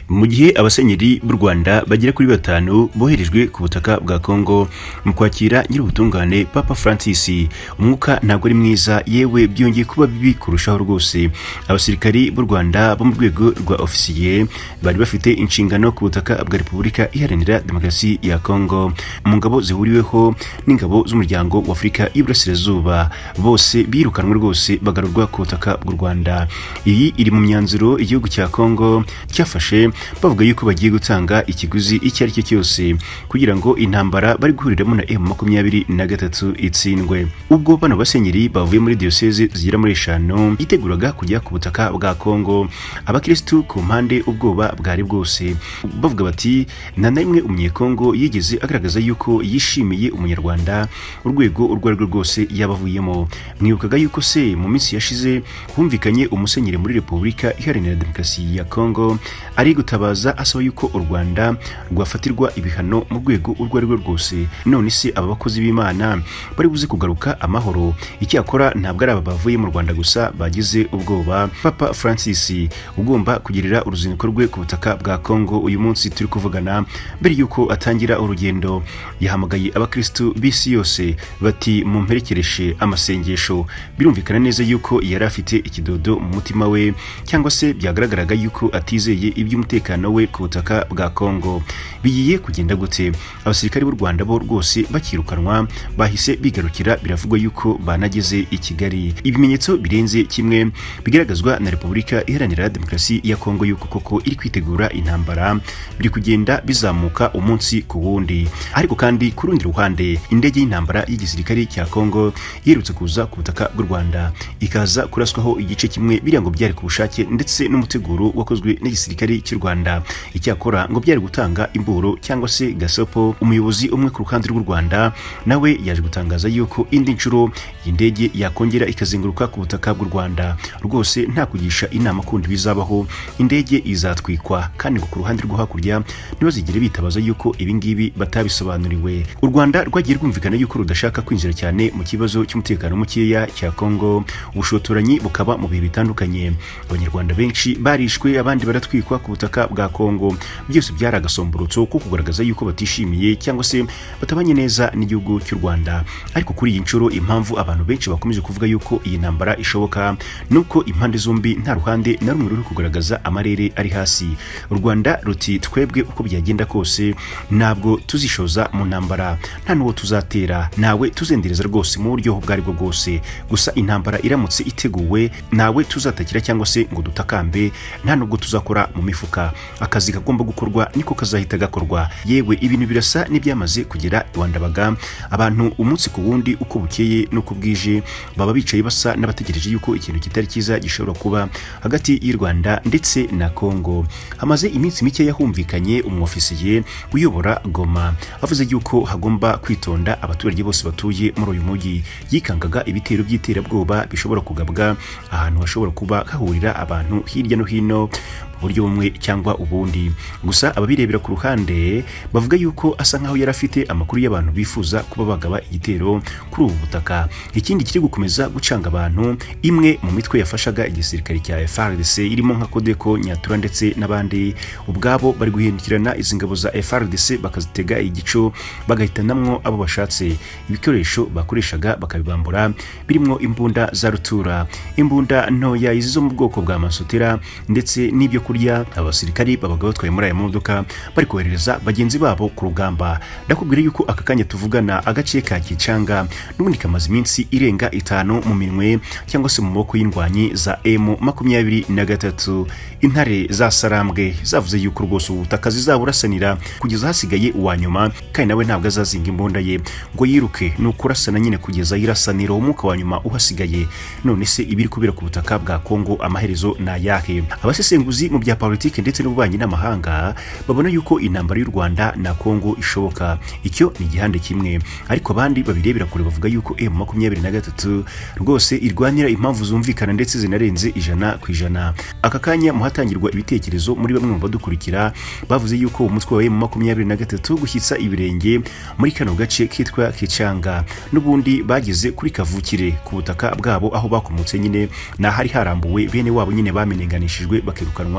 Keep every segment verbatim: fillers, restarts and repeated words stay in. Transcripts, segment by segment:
mu gihe abasenyeri b'u Rwanda bagera kuri batanu boherejwe ku butaka bwa Congo mu kwakira nyir'ubutungane Papa Francis. Umwuka ntabwo ari mwiza, yewe byongeye kuba bibi kurushaho rwose. Abasirikari b'u Rwanda bo mu rwego rwa ofisiye bari bafite inshingano ku butaka bwa Repubulika Iharanira Demokarasi ya Congo mu ngabo zihuriweho n'ingabo z'umuryango wa Afurika y'uburasirazuba. Bose birukanwe rwose bagarurwa ku butaka bw'u Rwanda. Iyi iri mu myanzuro igihugu cya Congo cyafashe, bavuga yuko bagiye gutanga ikiguzi icyo ari cyo cyose kugira ngo intambara bari guhuriramo na M makumyabiri na gatatu itsindwe. Ubwo bano basenyeri bavuye muri diocese zigera muri eshanu yiteguraga kujya ku butaka bwa Congo, abakristu ku mpande ubwoba bwari bwose, bavuga bati nta na rimwe umunyekongo yigeze agaragaza yuko yishimiye umunyarwanda urwego urwo ari rwo rwose yabavuyemo. Mwibukaga yuko se mu minsi yashize humvikanye umusenyeri muri Repubulika Iharanira Demokarasi ya Congo ari gutabaza asaba yuko u Rwanda rwafatirwa ibihano mu rwego urwo ari rwo rwose. None se aba bakozi b'Imana bari buze kugaruka amahoro? Icyakora ntabwo ari aba bavuye mu Rwanda gusa bagize ubwoba. Papa Francis ugomba kugirira uruzinduko rwe ku butaka bwa Congo uyu munsi turi kuvugana, mbere yuko atangira urugendo yahamagaye abakristu b'isi yose bati mumperekereshe amasengesho. Birumvikana neza yuko yari afite ikidodo mu mutima we, cyangwa se byagaragaraga yuko atizeye iby'umutekano we ku butaka bwa Congo. Bigiye kugenda gute? Abasirikari b'u Rwanda bo rwose bakirukanwa bahise bigarukira, biravugwa yuko banageze i Kigali. Ibimenyetso birenze kimwe bigaragazwa na Repubulika Iharanira Demokarasi ya Congo yuko koko iri kwitegura intambara, biri kugenda bizamuka umunsi ku wundi. Ariko kandi ku rundi ruhande, indege y'intambara y'igisirikare cya Congo yerutse kuza ku butaka bw'u Rwanda ikaza kuraswaho igice kimwe, biriya ngo byari ku bushake ndetse n'umuteguro wakozwe n'igisirikare cy'u Rwanda. Icyakora ngo byari gutanga imburo cyangwa se gasopo. Umuyobozi umwe ku ruhande rw'u Rwanda nawe yaje gutangaza yuko indi nshuro y'indege yakongera ikazenguruka ku butaka bw'u Rwanda rwose nta kugisha inama kundi bizabaho, indege izatwikwa. Kandi ngo ku ruhande rwo hakurya ntibazigere bitabaza yuko ibi ngibi batabisobanuriwe. U Rwanda rwagiye rwumvikana yuko rudashaka kwinjira cyane mu kibazo cy'umutekano mukeya cya Congo. Ubushotoranyi bukaba mu bihe bitandukanye, abanyarwanda benshi barishwe, abandi baratwikwa ku butaka bwa Congo. Byose byari agasomborotso ko kugaragaza yuko batishimiye cyangwa se batabanye neza n'igihugu cy'u Rwanda. Ariko kuri iyi nshuro impamvu abantu benshi bakomeje kuvuga yuko iyi ntambara ishoboka nuko impande zombi nta ruhande na rumwe ruri kugaragaza amarere ari hasi. U Rwanda ruti twebwe uko byagenda kose ntabwo tuzishoza mu ntambara, nta n'uwo tuzatera, nawe tuzendereza rwose mu buryo bwari bwo bwose. Gusa intambara iramutse iteguwe nawe tuzatakira cyangwa se ngo dutakambe, nta nubwo tuzakora mu mifuka. Akazi kagomba gukorwa niko kazahita gakorwa. Yewe ibintu birasa n'ibyamaze kugera Rwandabaga, abantu umunsi ku wundi uko bukeye n'uko bwije baba bicaye basa n'abategereje yuko ikintu kitari cyiza gishobora kuba hagati y'u Rwanda ndetse na Congo. Hamaze iminsi mike yahumvikanye umwofisiye uyobora GOMA avuze yuko hagomba kwitonda abaturage bose batuye muri uyu mujyi. Yikangaga ibitero by'iterabwoba bishobora kugabwa ahantu hashobora kuba hahurira abantu hirya no hino buryo bumwe cyangwa ubundi. Gusa ababirebera ku ruhande bavuga yuko asa nkaho yari afite amakuru y'abantu bifuza kuba bagaba igitero kuri ubu butaka. Ikindi kiri gukomeza gucanga abantu, imwe mu mitwe yafashaga igisirikare cya F R D C irimo nka Kodeko, Nyatura ndetse n'abandi, ubwabo bari guhindukirana izi ngabo za F R D C bakazitega igico, bagahitanamwo abo bashatse. Ibikoresho bakoreshaga bakabibambura birimo imbunda za rutura, imbunda ntoya izi zo mu bwoko bwa masotera ndetse n'ibyo kurya. Abasirikari babaga batwaye muri aya modoka bari kohereza bagenzi babo ku rugamba. Ndakubwira yuko aka kanya tuvugana agace ka Kicanga n'ubundi kamaze iminsi irenga itanu mu minwe cyangwa se mu maboko y'indwanyi za M makumyabiri na gatatu. Intare za Sarambwe zavuze yuko rwose ubutaka zizaburasanira kugeza hasigaye uwa nyuma, kandi nawe ntabwo azazinga imbunda ye ngo yiruke n'ukurasana nyine kugeza yirasanira umwuka wa nyuma uhasigaye. None se ibiri kubera ku butaka bwa Congo amaherezo na yahe? Abasesenguzi mu bya politike ndetse n'ububanyi n'amahanga babona yuko intambara y'u Rwanda na Congo ishoboka. Icyo ni igihande kimwe, ariko abandi babirebera kure bavuga yuko M makumyabiri na gatatu rwose irwanira impamvu zumvikana ndetse zinarenze ijana ku ijana. Aka kanya muhatangirwa ibitekerezo muri bamwe mu badukurikira bavuze yuko umutwe wa M makumyabiri na gatatu gushyitsa ibirenge muri kano gace kitwa Kicanga n'ubundi bageze kuri kavukire ku butaka bwabo aho bakomotse nyine na hari harambuwe bene wabo nyine bamenenganishijwe bakirukanwa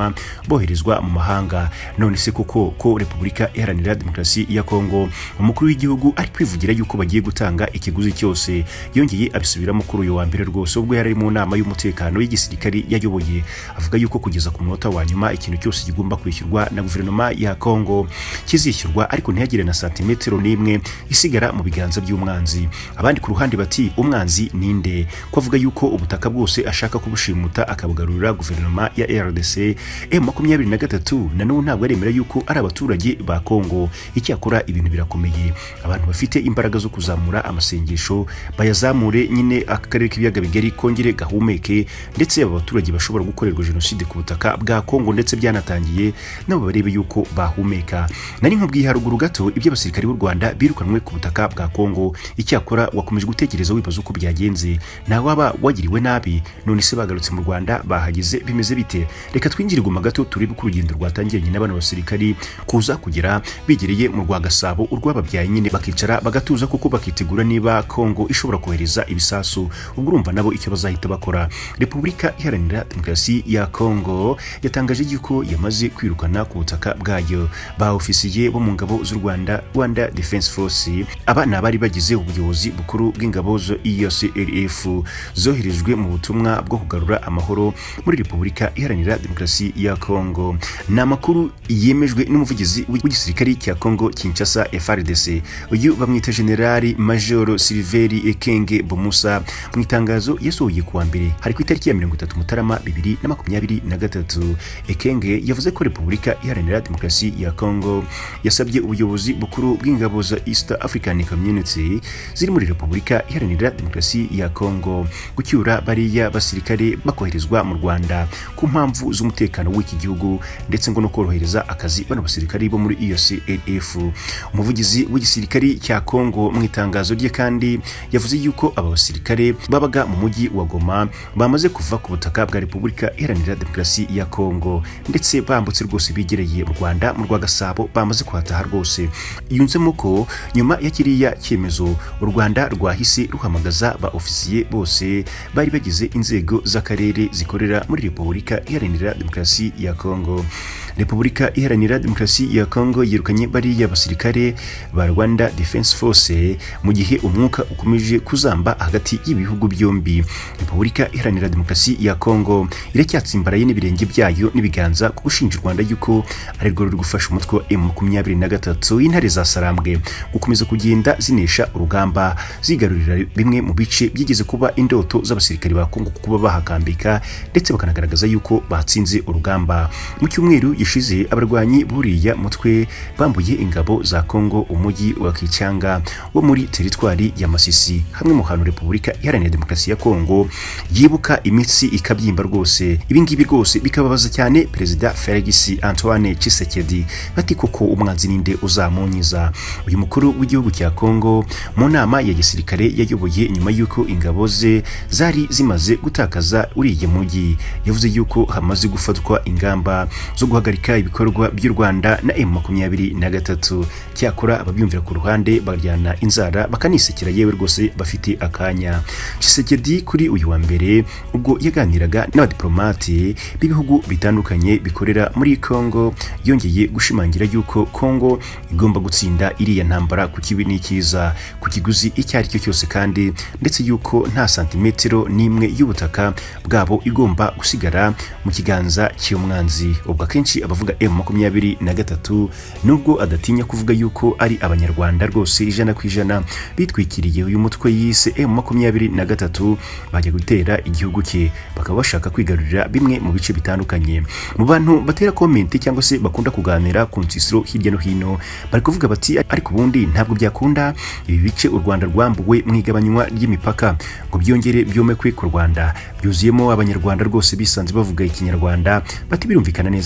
guverinoma boherezwa mu mahanga. None se koko ko Repubulika Iharanira Demokarasi ya Congo umukuru w'igihugu ari kwivugira yuko bagiye gutanga ikiguzi cyose? Yongeye abisubiramo kuri uyu wa mbere rwose ubwo yari mu nama y'umutekano y'igisirikare yayoboye, avuga yuko kugeza ku munota wa nyuma ikintu cyose kigomba kwishyurwa na guverinoma ya Congo kizishyurwa, ariko ntihagire na santimetero n'imwe isigara mu biganza by'umwanzi. Abandi ku ruhande bati umwanzi ninde? Ko avuga yuko ubutaka bwose ashaka kubushimuta akabugarurira guverinoma ya R D C. M makumyabiri na gatatu nanone ntabwo aremera yuko ari abaturage ba Congo. Icyakora ibintu birakomeye, abantu bafite imbaraga zo kuzamura amasengesho bayazamure, nyine akarere k'ibiyaga bigari kongere gahumeke, ndetse aba baturage bashobora gukorerwa jenoside ku butaka bwa Congo ndetse byanatangiye nabo barebe yuko bahumeka. Nari nkubwiye haruguru gato ibyo abasirikare b'u Rwanda birukanwe ku butaka bwa Congo. Icyakora wakomeje gutekereza wibaza uko byagenze, nta waba wagiriwe nabi? None se bagarutse mu Rwanda bahageze bimeze bite? Reka twinjire guma gato turebe ko urugendo rwatangiranye n'abana basirikari kuza kugera bigereye mu rwa Gasabo, urwababyaye nyine bakicara bagatuza kuko bakitegura niba Congo ishobora kohereza ibisasu. Ubwo urumva nabo icyo bazahita bakora. Repubulika Iharanira Demokarasi ya Congo yatangaje yuko yamaze kwirukana ku butaka bwayo ba ofisiye bo mu ngabo z'u Rwanda, Rwanda Defense Force. Aba ni abari bagize ubuyobozi bukuru bw'Ingabo zo E A C R F zoherejwe mu butumwa bwo kugarura amahoro muri Repubulika Iharanira Demokarasi ya Congo. Ni amakuru yemejwe n'umuvugizi w'igisirikare cya Congo Kinshasa F R D C, uyu bamwita Generali Major Silveri Ekenge Bomusa. Mu itangazo yasohoye kuwa mbere hari ku itariki ya mirongo itatu Mutarama bibiri na makumyabiri na gatatu, Ekenge yavuze ko Repubulika Iharanira Demokarasi ya Congo yasabye ubuyobozi bukuru bw'Ingabo za East African Community ziri muri Repubulika Iharanira Demokarasi ya Congo gucyura bariya basirikare bakoherezwa mu Rwanda ku mpamvu z'umutekano w'iki gihugu, ndetse ngo no korohereza akazi bano basirikare bo muri E A C R F. Umuvugizi w'igisirikare cya Congo mu itangazo rye kandi yavuze yuko aba basirikare babaga mu mujyi wa Goma bamaze kuva ku butaka bwa Repubulika Iharanira Demokarasi ya Congo, ndetse bambutse rwose bigereye mu Rwanda mu rwa Gasabo bamaze kuhataha rwose. Yunzemo ko nyuma ya kiriya cyemezo u Rwanda rwahise ruhamagaza ba ofisiye bose bari bagize inzego z'akarere zikorera muri Repubulika Iharanira Demokarasi ya Congo. Repubulika Iharanira Demokarasi ya Congo yirukanye bariya basirikare ba Rwanda Defense Force mu gihe umwuka ukomeje kuzamba hagati y'ibihugu byombi. Repubulika Iharanira Demokarasi ya Congo iracyatsimbaraye n'ibirenge byayo n'ibiganza ku gushinja u Rwanda yuko ari rwo ruri gufasha umutwe wa M makumyabiri na gatatu intare za Sarambwe gukomeza kugenda zinesha urugamba, zigarurira bimwe mu bice byigeze kuba indoto z'abasirikare ba Congo kuba bahakambika, ndetse bakanagaragaza yuko batsinze urugamba. Mu cyumweru gishize abarwanyi buriya mutwe bambuye ingabo za Congo umujyi wa Kichanga wo muri teritwari ya Masisi, hamwe mu hantu Repubulika Iharanira Demokarasi ya Congo yibuka imitsi ikabyimba rwose. Ibi ngibi rwose bikababaza cyane Perezida Felix Antoine Tshisekedi, bati koko umwanzi ninde uzamunyiza? Uyu mukuru w'igihugu cya Congo mu nama ya gisirikare yayoboye nyuma yuko ingabo ze zari zimaze gutakaza uriye mujyi, yavuze yuko hamaze gufatwa ingamba zo guhagarika ibikorwa by'u Rwanda na M makumyabiri na gatatu. Cyakora ababyumvira ku ruhande baryana inzara bakanisekera yewe rwose bafite akanya. Tshisekedi kuri uyu wa mbere ubwo yaganiraga n'abadiplomate b'ibihugu bitandukanye bikorera muri Congo, yongeye gushimangira yuko Congo igomba gutsinda iriya ntambara ku kibi n'ikiza ku kiguzi icyo ari cyo cyose, kandi ndetse yuko nta santimetero n'imwe y'ubutaka bwabo igomba gusigara mu kiganza cy'umwanzi. Ubwo akenshi abavuga M makumyabiri na gatatu nubwo adatinya kuvuga yuko ari abanyarwanda rwose ijana ku ijana bitwikiriye uyu mutwe yise M makumyabiri na gatatu bajya gutera igihugu cye, bakaba bashaka kwigarurira bimwe mu bice bitandukanye. Mu bantu batera comment cyangwa se bakunda kuganira ku nsisiro hirya no hino bari kuvuga bati ariko ubundi ntabwo byakunda ibi bice u Rwanda rwambuwe mu igabanywa ry'imipaka ngo byongere byomekwe ku Rwanda byuzuyemo abanyarwanda rwose bisanze bavuga ikinyarwanda, bati birumvikana neza yuko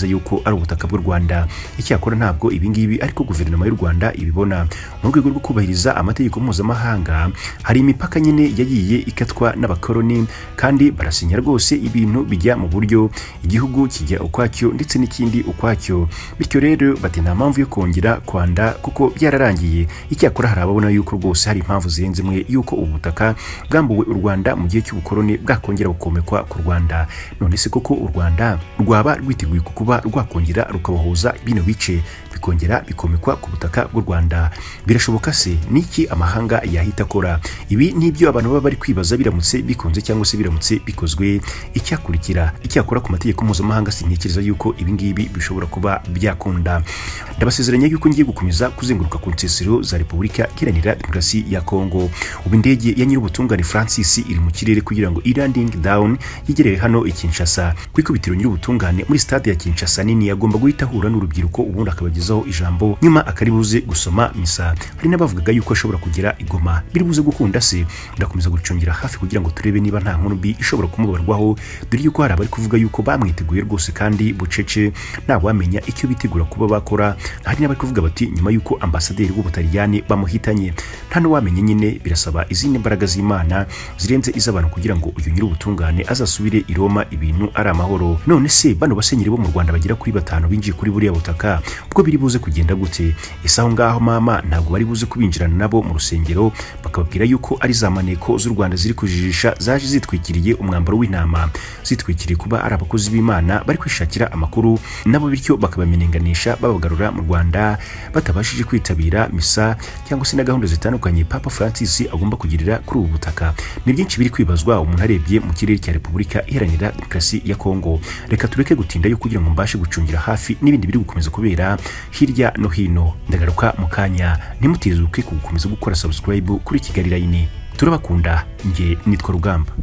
ari ubutaka bw'u Rwanda. Icyakora ntabwo ibi ngibi ariko guverinoma y'u Rwanda ibibona. Mu rwego rwo kubahiriza amategeko mpuzamahanga, hari imipaka nyine yagiye ikatwa n'abakoloni kandi barasinya rwose ibintu bijya mu buryo, igihugu kijya ukwacyo ndetse n'ikindi ukwacyo. Bityo rero bati nta mpamvu yo kongera kwanda kuko byararangiye. Icyakora hari ababona yuko rwose hari impamvu zirenze imwe yuko ubutaka bwambuwe u Rwanda mu gihe cy'ubukoloni bwakongera bukomekwa ku Rwanda. None se koko u Rwanda rwaba rwiteguye kuba rwakongera rukabohoza bino bice bikongera bikomekwa ku butaka bw'u Rwanda? Birashoboka se? Niki amahanga yahita akora? Ibi nibyo abantu baba bari kwibaza biramutse bikunze cyangwa se biramutse bikozwe icyakurikira. Icyakora ku mategeko mpuzamahanga sintekereza yuko ibi ngibi bishobora kuba byakunda. Ndabasezeranya yuko ngiye gukomeza kuzenguruka ku nsesero za Repubulika Iharanira Demokarasi ya Congo. Ubu indege ya nyir'ubutungane Francis iri mu kirere kugira ngo landing down yigereye hano i Kinshasa. Ku ikubitiro nyir'ubutungane muri stade ya Kinshasa nini yagomba guhita ahura n'urubyiruko ubundi akabagezaho ijambo nyuma akaribuze gusoma misa. Hari n'abavugaga yuko ashobora kugera i Goma. Biri buze gukunda se? Ndakomeza gucungira hafi kugira ngo turebe niba nta nkuru mbi ishobora kumubarwaho, dore yuko hari abari kuvuga yuko bamwiteguye rwose kandi bucece nta wamenya icyo bitegura kuba bakora. Hari n'abari kuvuga bati nyuma yuko ambasaderi w'Ubutaliyani bamuhitanye nta n'uwamenye nyine birasaba izindi mbaraga z'Imana zirenze iz'abantu kugira ngo uyu nyir'ubutungane azasubire i Roma ibintu ari amahoro. None se bano basenyeri bo mu Rwanda bagira kuri batanu binjiye kuri buriya butaka ubwo biri buze kugenda gute? Ese aho ngaho mama ntabwo bari buze kubinjirana nabo mu rusengero bakababwira yuko ari za maneko z'u Rwanda ziri kujijisha zaje zitwikiriye umwambaro w'intama, zitwikiriye kuba ari abakozi b'Imana bari kwishakira amakuru nabo, bityo bakabamenenganisha babagarura mu Rwanda batabashije kwitabira misa cyangwa se na gahunda zitandukanye Papa Francis agomba kugirira kuri ubu butaka? Ni byinshi biri kwibazwa umuntu arebye mu kirere cya Repubulika Iharanira Demokarasi ya Congo. Reka tureke gutinda yo kugira ngo mbashe gucungira hafi n'ibindi biri gukomeza kubera hirya no hino. Ndagaruka mu kanya, ntimutizuke ku gukomeza gukora subscribe kuri Kigali Line. Turabakunda, nge nitwa Rugamba.